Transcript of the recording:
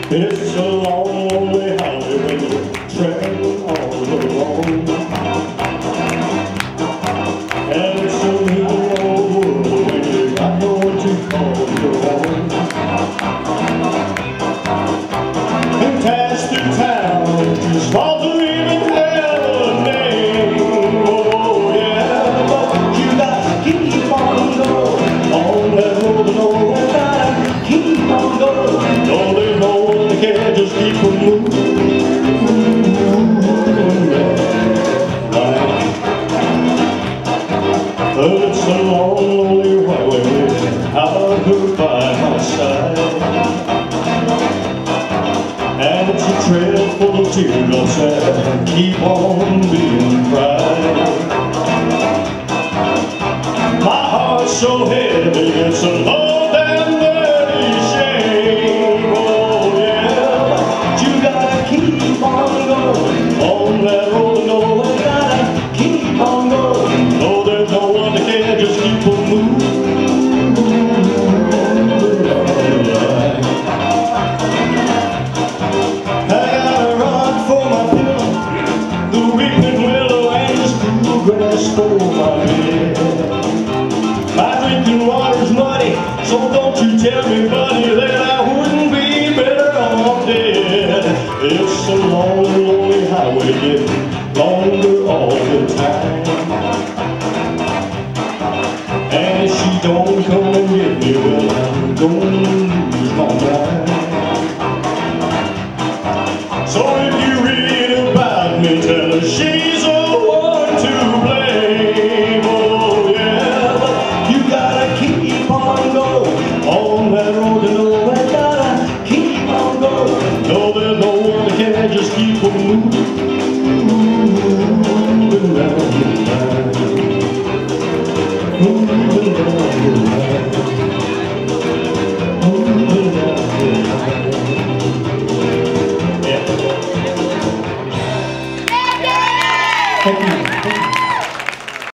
It's a long, lonely highway when you're traveling all alone. And it's a mean old world when you got no one to call your own. And pass through town, just fall to even hell a name. Oh yeah, but you gotta keep on going on that road and all that. Keep on going. No, there's no one that can just keep on moving. It's a long, lonely highway without her by my side, and it's a trail full of teardrops that keep on being cried. My heart's so heavy, it's a low damn dirty shame. Oh yeah, you gotta keep on going on that road, no, you gotta keep on going. No, there's no one that can just keep on moving. I got a rock for my pillow, the weeping willow and the spruce grass for my bed. My drinking water's muddy, so don't you tell me, buddy, that I wouldn't be better off dead. It's a long, lonely highway, getting longer all the time. And if she don't come and get me, well, I'm gonna lose my mind. So if you read about me, tell her she's the one to blame. Oh yeah, but you gotta keep on going on that road, and oh, I gotta keep on going. No, there's no one that can just keep on moving down the line. Moving down the line. Moving down the line. Yeah. Thank you.